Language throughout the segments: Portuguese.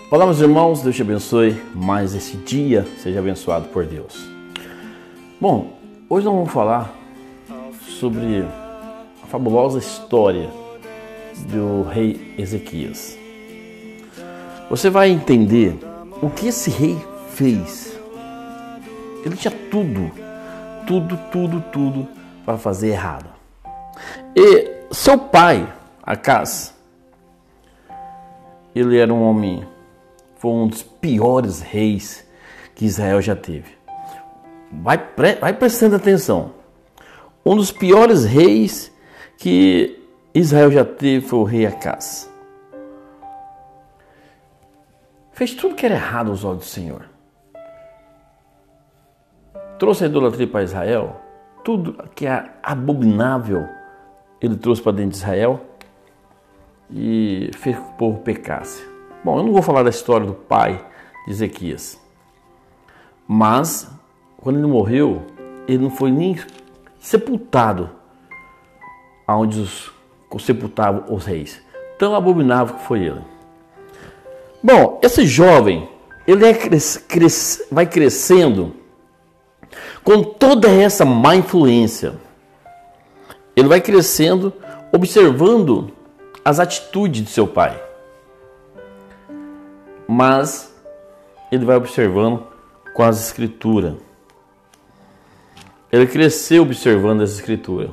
Olá, meus irmãos, Deus te abençoe, mais esse dia seja abençoado por Deus. Bom, hoje nós vamos falar sobre a fabulosa história do rei Ezequias. Você vai entender o que esse rei fez. Ele tinha tudo para fazer errado. E seu pai, Acaz, ele era um homem, foi um dos piores reis que Israel já teve. Vai prestando atenção. Um dos piores reis que Israel já teve foi o rei Acaz. Fez tudo que era errado aos olhos do Senhor. Trouxe a idolatria para Israel. Tudo que é abominável ele trouxe para dentro de Israel e fez que o povo pecasse. Bom, eu não vou falar da história do pai de Ezequias, mas quando ele morreu, ele não foi nem sepultado aonde sepultavam os reis. Tão abominável que foi ele. Bom, esse jovem, ele vai crescendo com toda essa má influência. Ele vai crescendo observando as atitudes de seu pai. Mas ele vai observando com as escrituras. Ele cresceu observando as escrituras.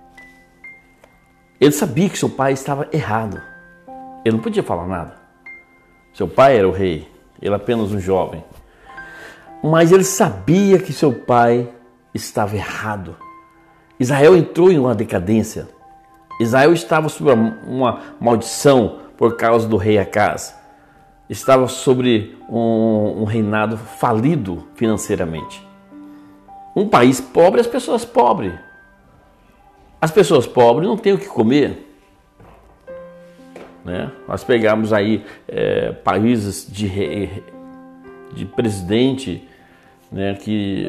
Ele sabia que seu pai estava errado. Ele não podia falar nada. Seu pai era o rei, ele apenas um jovem. Mas ele sabia que seu pai estava errado. Israel entrou em uma decadência. Israel estava sob uma maldição por causa do rei Acaz. Estava sobre um reinado falido financeiramente. Um país pobre, as pessoas pobres. As pessoas pobres não têm o que comer. Né? Nós pegamos aí países de presidente, né, que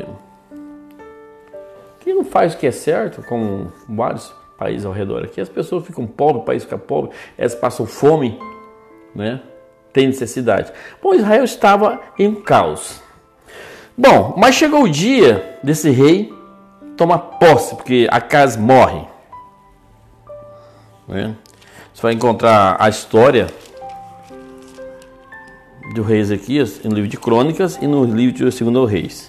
não faz o que é certo, como vários países ao redor aqui. As pessoas ficam pobres, o país fica pobre, elas passam fome, né? Tem necessidade. Bom, Israel estava em caos. Bom, mas chegou o dia desse rei tomar posse, porque Acaz morre. Né? Você vai encontrar a história do rei Ezequias no livro de Crônicas e no livro de 2 Reis.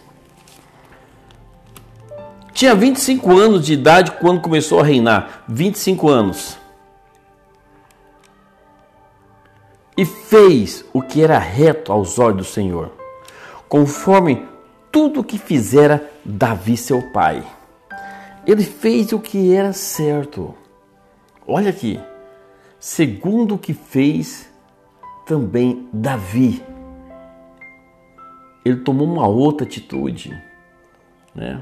Tinha 25 anos de idade quando começou a reinar. 25 anos. E fez o que era reto aos olhos do Senhor, conforme tudo o que fizera Davi seu pai. Ele fez o que era certo. Olha aqui. Segundo o que fez também Davi. Ele tomou uma outra atitude, né?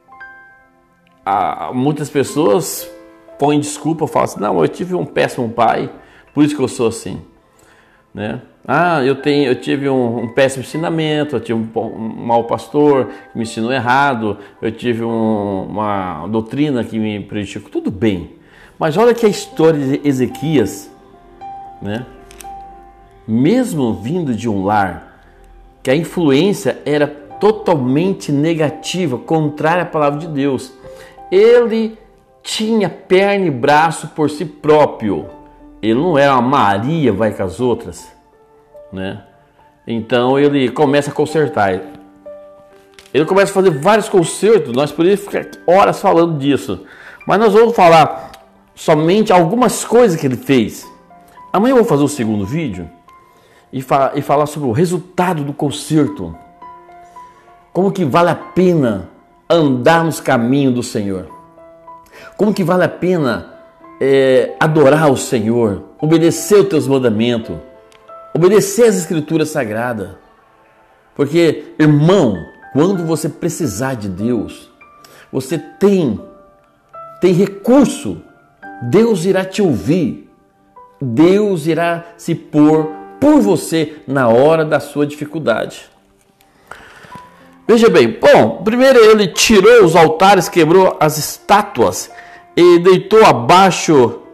Muitas pessoas põem desculpa, falam assim: não, eu tive um péssimo pai, por isso que eu sou assim, né? Eu tive um péssimo ensinamento, eu tive um mau pastor que me ensinou errado, eu tive uma doutrina que me prejudicou. Tudo bem, mas olha que a história de Ezequias, né? Mesmo vindo de um lar que a influência era totalmente negativa, contrária à palavra de Deus, ele tinha perna e braço por si próprio. Ele não era uma Maria vai com as outras, né? Então ele começa a consertar. Ele começa a fazer vários consertos. Nós poderíamos ficar horas falando disso, mas nós vamos falar somente algumas coisas que ele fez. Amanhã eu vou fazer o segundo vídeo e falar sobre o resultado do conserto. Como que vale a pena andar nos caminhos do Senhor. Como que vale a pena adorar o Senhor, obedecer os teus mandamentos, obedecer as escrituras sagradas. Porque, irmão, quando você precisar de Deus, você tem recurso. Deus irá te ouvir. Deus irá se pôr por você na hora da sua dificuldade. Veja bem, bom, primeiro ele tirou os altares, quebrou as estátuas e deitou abaixo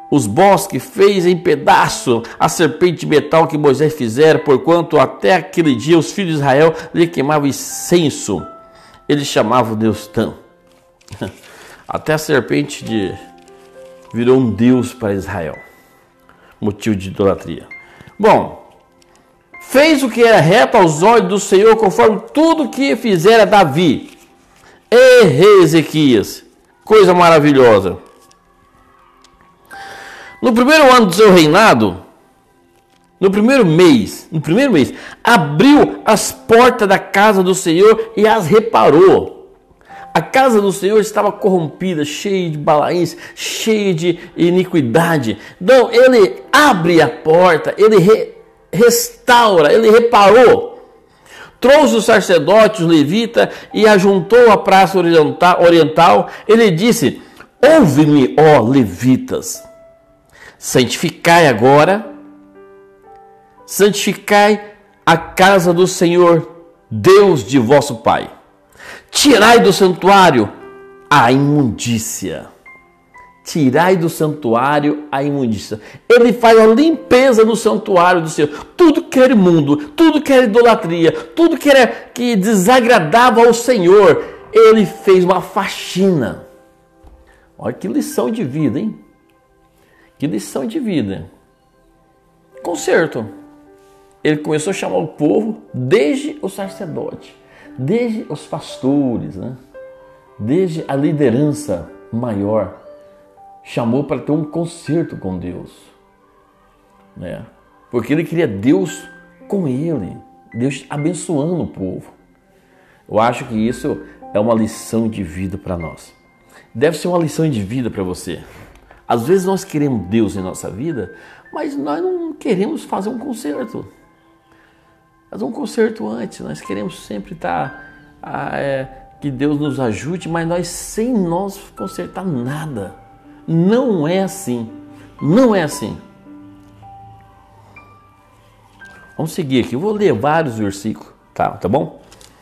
os bosques, fez em pedaço a serpente de metal que Moisés fizera, porquanto até aquele dia os filhos de Israel lhe queimavam incenso. Eles chamavam Deus Tã. Até a serpente virou um Deus para Israel. Motivo de idolatria. Bom, fez o que era reto aos olhos do Senhor, conforme tudo que fizera Davi. E rei Ezequias, coisa maravilhosa. No primeiro ano do seu reinado, no primeiro mês, abriu as portas da casa do Senhor e as reparou. A casa do Senhor estava corrompida, cheia de balaíns, cheia de iniquidade. Então ele abre a porta, ele restaura, ele reparou. Trouxe os sacerdotes, os levitas e ajuntou a praça oriental. Ele disse: ouve-me, ó levitas. Santificai agora, santificai a casa do Senhor, Deus de vosso Pai. Tirai do santuário a imundícia. Tirai do santuário a imundícia. Ele faz a limpeza no santuário do Senhor. Tudo que era imundo, tudo que era idolatria, tudo que desagradava ao Senhor, ele fez uma faxina. Olha que lição de vida, hein? Que lição de vida. Conserto. Ele começou a chamar o povo, desde o sacerdote, desde os pastores, né? Desde a liderança maior. Chamou para ter um conserto com Deus. Né? Porque ele queria Deus com ele. Deus abençoando o povo. Eu acho que isso é uma lição de vida para nós. Deve ser uma lição de vida para você. Às vezes nós queremos Deus em nossa vida, mas nós não queremos fazer um conserto. Fazer um conserto antes. Nós queremos sempre que Deus nos ajude, mas nós sem nós consertar nada. Não é assim. Não é assim. Vamos seguir aqui. Eu vou ler vários versículos. Tá bom?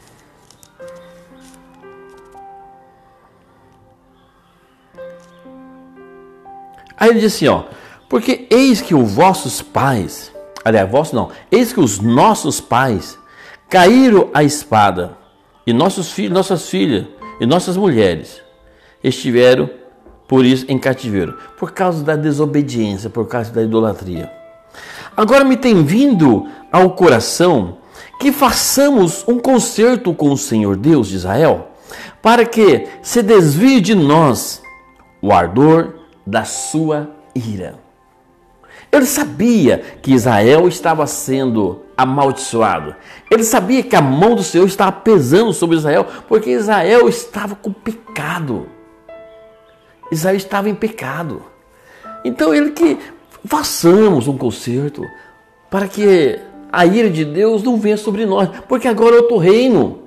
Aí ele diz assim, ó, porque eis que os vossos pais, aliás, vossos não, eis que os nossos pais caíram à espada, e nossos filhos, nossas filhas e nossas mulheres estiveram por isso em cativeiro, por causa da desobediência, por causa da idolatria. Agora me tem vindo ao coração que façamos um concerto com o Senhor Deus de Israel, para que se desvie de nós o ardor da sua ira. Ele sabia que Israel estava sendo amaldiçoado. Ele sabia que a mão do Senhor estava pesando sobre Israel, porque Israel estava com pecado. Israel estava em pecado. Então ele que façamos um concerto para que a ira de Deus não venha sobre nós, porque agora é outro reino.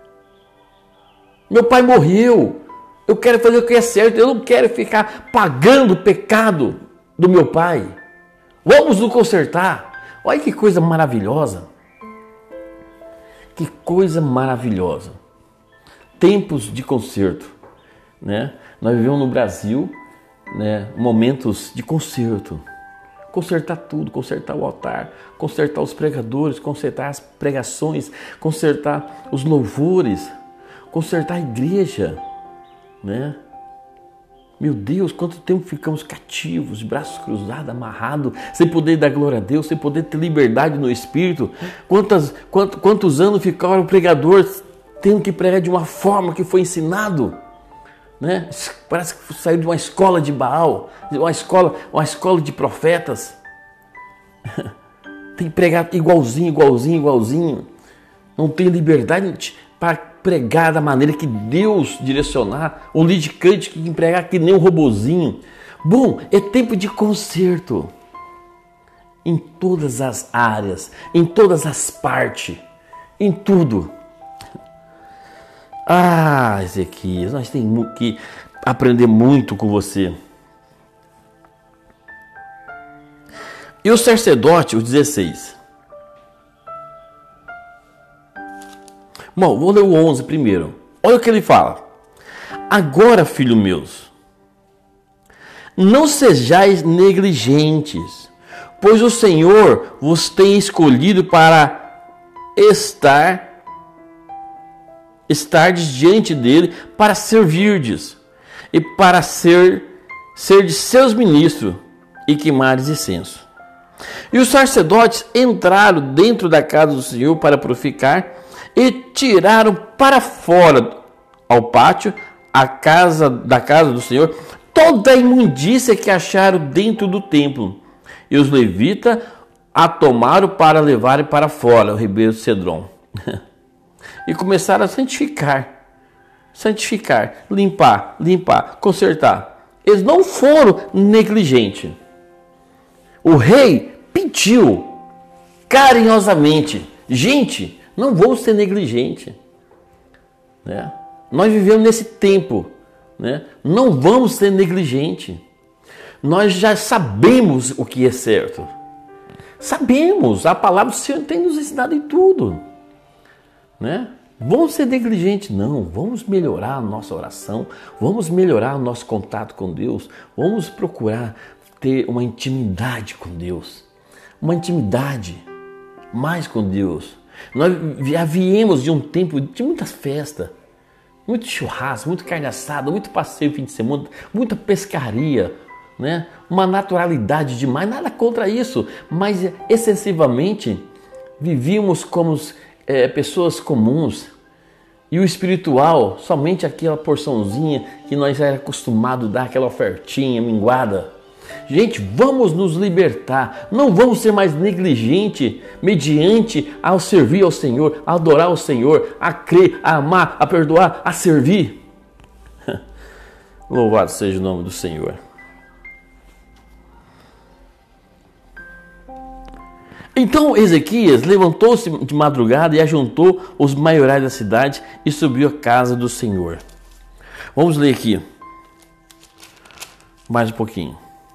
Meu pai morreu. Eu quero fazer o que é certo. Eu não quero ficar pagando o pecado do meu pai. Vamos nos consertar. Olha que coisa maravilhosa. Que coisa maravilhosa. Tempos de conserto. Né? Nós vivemos no Brasil, né, momentos de conserto. Consertar tudo, consertar o altar, consertar os pregadores, consertar as pregações, consertar os louvores, consertar a igreja. Né? Meu Deus, quanto tempo ficamos cativos, de braços cruzados, amarrados, sem poder dar glória a Deus, sem poder ter liberdade no Espírito. Quantos anos ficaram o pregador tendo que pregar de uma forma que foi ensinado? Né? Parece que saiu de uma escola de Baal, uma escola de profetas. Tem que pregar igualzinho. Não tem liberdade para pregar da maneira que Deus direcionar. Um lidicante que tem que pregar que nem um robozinho. Bom, é tempo de conserto. Em todas as áreas, em todas as partes, em tudo. Ah, Ezequias, nós temos que aprender muito com você. E o sacerdote, o 16. Bom, vou ler o 11 primeiro. Olha o que ele fala. Agora, filhos meus, não sejais negligentes, pois o Senhor vos tem escolhido para estardes diante dele, para servirdes e para ser de seus ministros e queimares incenso. E os sacerdotes entraram dentro da casa do Senhor para purificar e tiraram para fora ao pátio da casa do Senhor toda a imundícia que acharam dentro do templo. E os levitas a tomaram para levarem para fora o ribeiro Cedron. E começaram a santificar, limpar, consertar. Eles não foram negligentes. O rei pediu carinhosamente: gente, não vamos ser negligentes, né? Nós vivemos nesse tempo, né? Não vamos ser negligentes. Nós já sabemos o que é certo. Sabemos, a palavra do Senhor tem nos ensinado em tudo, né? Vamos ser negligentes? Não, vamos melhorar a nossa oração, vamos melhorar o nosso contato com Deus, vamos procurar ter uma intimidade com Deus, uma intimidade mais com Deus. Nós já viemos de um tempo de muitas festas, muito churrasco, muito carne assada, muito passeio fim de semana, muita pescaria, né? Uma naturalidade demais, nada contra isso, mas excessivamente vivíamos como pessoas comuns, e o espiritual, somente aquela porçãozinha que nós era acostumado a dar, aquela ofertinha minguada. Gente, vamos nos libertar, não vamos ser mais negligentes mediante ao servir ao Senhor, a adorar ao Senhor, a crer, a amar, a perdoar, a servir. Louvado seja o nome do Senhor. Então Ezequias levantou-se de madrugada e ajuntou os maiorais da cidade e subiu à casa do Senhor. Vamos ler aqui mais um pouquinho.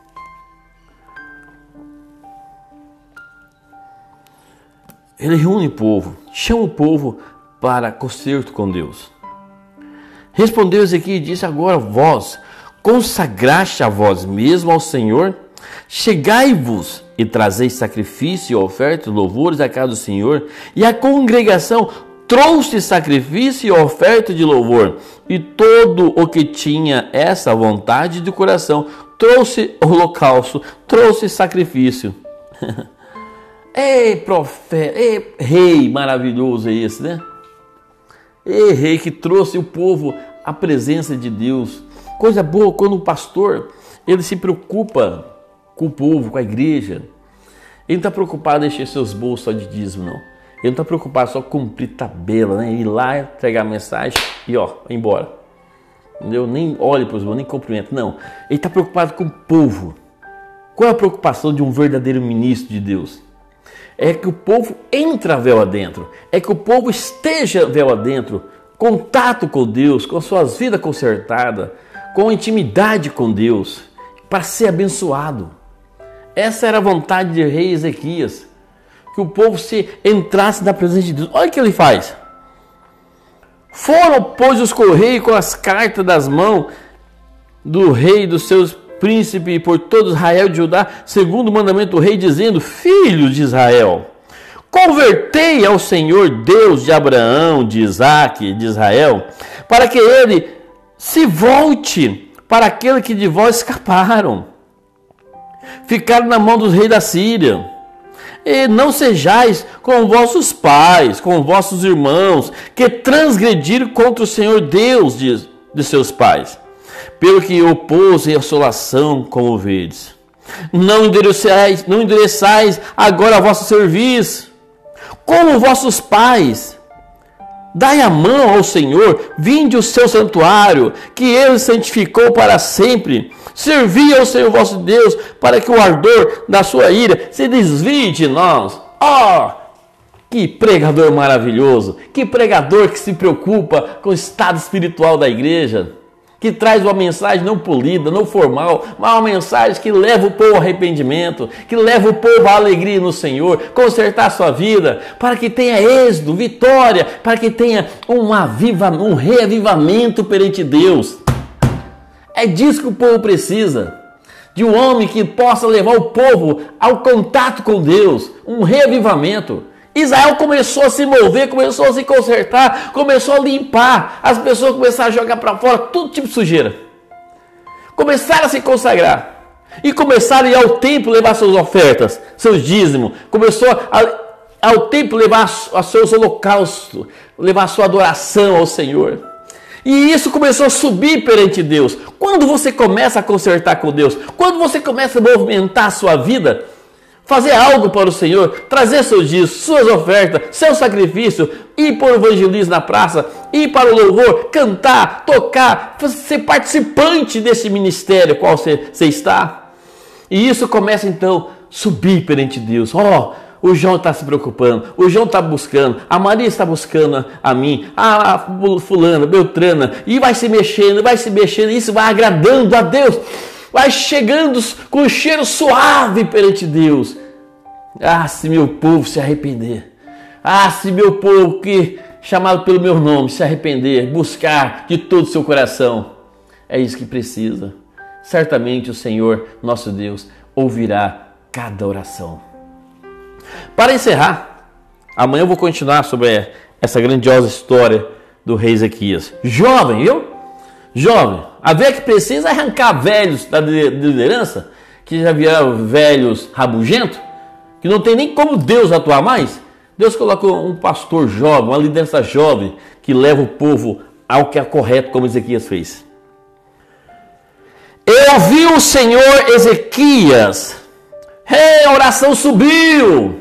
Ele reúne o povo, chama o povo para concerto com Deus. Respondeu Ezequias e disse: agora vós consagraste a vós mesmo ao Senhor, chegai-vos e trazei sacrifício e oferta, louvores à casa do Senhor. E a congregação trouxe sacrifício e oferta de louvor, e todo o que tinha essa vontade de coração trouxe holocausto, trouxe sacrifício. Ei, profeta, ei, rei maravilhoso é esse, né? Ei, rei que trouxe o povo à presença de Deus. Coisa boa quando um pastor, ele se preocupa com o povo, com a igreja. Ele não está preocupado em encher seus bolsos só de dízimo, não. Ele não está preocupado só com cumprir tabela, né? Ir lá, entregar a mensagem e ó, ir embora. Entendeu? Nem olhe para os irmãos, nem cumprimenta, não. Ele está preocupado com o povo. Qual é a preocupação de um verdadeiro ministro de Deus? É que o povo entre véu adentro, é que o povo esteja véu adentro, contato com Deus, com suas vidas consertadas, com intimidade com Deus, para ser abençoado. Essa era a vontade de rei Ezequias, que o povo se entrasse na presença de Deus. Olha o que ele faz. Foram, pois, os correios com as cartas das mãos do rei e dos seus príncipe por todo Israel de Judá, segundo o mandamento do rei, dizendo: filhos de Israel, convertei ao Senhor Deus de Abraão, de Isaque, de Israel, para que ele se volte para aquele que de vós escaparam, ficaram na mão dos reis da Síria. E não sejais com vossos pais, com vossos irmãos, que transgrediram contra o Senhor Deus de seus pais, pelo que opôs em assolação como vedes. Não endureçais agora a vosso serviço, como vossos pais. Dai a mão ao Senhor, vinde o seu santuário, que ele santificou para sempre. Servi ao Senhor vosso Deus, para que o ardor da sua ira se desvie de nós. Oh, que pregador maravilhoso, que pregador que se preocupa com o estado espiritual da igreja, que traz uma mensagem não polida, não formal, mas uma mensagem que leva o povo ao arrependimento, que leva o povo à alegria no Senhor, consertar a sua vida, para que tenha êxito, vitória, para que tenha um reavivamento perante Deus. É disso que o povo precisa. de um homem que possa levar o povo ao contato com Deus, um reavivamento. Israel começou a se mover, começou a se consertar, começou a limpar, as pessoas começaram a jogar para fora todo tipo de sujeira. Começaram a se consagrar e começaram a ir ao templo levar suas ofertas, seus dízimos, começou ao templo levar os seus holocaustos, levar a sua adoração ao Senhor. E isso começou a subir perante Deus. Quando você começa a consertar com Deus, quando você começa a movimentar a sua vida, fazer algo para o Senhor, trazer seus dízimos, suas ofertas, seu sacrifício, ir para o evangelismo na praça, ir para o louvor, cantar, tocar, ser participante desse ministério qual você está. E isso começa então a subir perante Deus. O João está se preocupando, o João está buscando, a Maria está buscando a mim, a fulana, Beltrana, e vai se mexendo, isso vai agradando a Deus, vai chegando com um cheiro suave perante Deus. Se meu povo se arrepender, se meu povo que chamado pelo meu nome se arrepender, buscar de todo o seu coração, é isso que precisa. Certamente o Senhor, nosso Deus, ouvirá cada oração. Para encerrar, amanhã eu vou continuar sobre essa grandiosa história do rei Ezequias. Jovem, a ver que precisa arrancar velhos da liderança, que já vieram velhos rabugentos, que não tem nem como Deus atuar mais. Deus colocou um pastor jovem, uma liderança jovem, que leva o povo ao que é correto, como Ezequias fez. Eu vi o Senhor Ezequias. A oração subiu.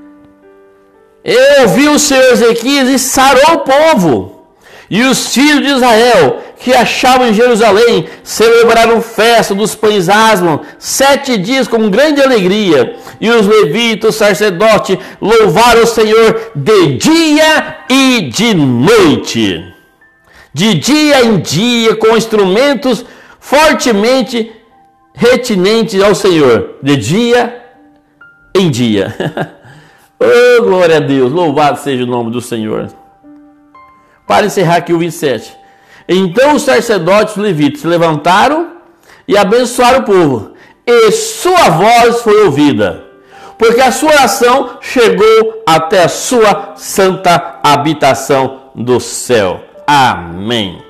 Eu vi o Senhor Ezequias e sarou o povo. E os filhos de Israel, que achavam em Jerusalém, celebraram festa dos pães asmos 7 dias com grande alegria. E os levitas, sacerdotes, louvaram o Senhor de dia e de noite. De dia em dia, com instrumentos fortemente retinentes ao Senhor. De dia em dia. Oh, glória a Deus, louvado seja o nome do Senhor. Para encerrar aqui o 27. Então os sacerdotes e os levitas se levantaram e abençoaram o povo, e sua voz foi ouvida, porque a sua oração chegou até a sua santa habitação do céu. Amém.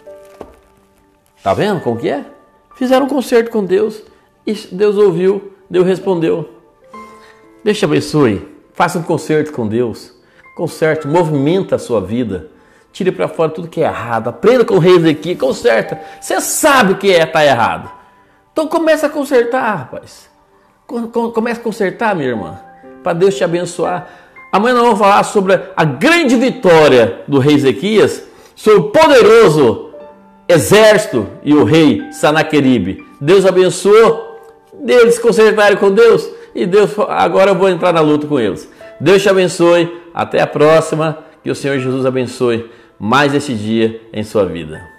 Tá vendo como que é? Fizeram um concerto com Deus, e Deus ouviu, Deus respondeu. Deus te abençoe. Faça um concerto com Deus. Conserte, movimenta a sua vida. Tire para fora tudo que é errado. Aprenda com o rei Ezequias, conserta. Você sabe o que está errado. Então começa a consertar, rapaz. Começa a consertar, minha irmã, para Deus te abençoar. Amanhã nós vamos falar sobre a grande vitória do rei Ezequias, sobre o poderoso exército e o rei Sanaqueribe. Deus abençoou, eles consertaram com Deus, e Deus, agora eu vou entrar na luta com eles. Deus te abençoe, até a próxima, que o Senhor Jesus abençoe mais esse dia em sua vida.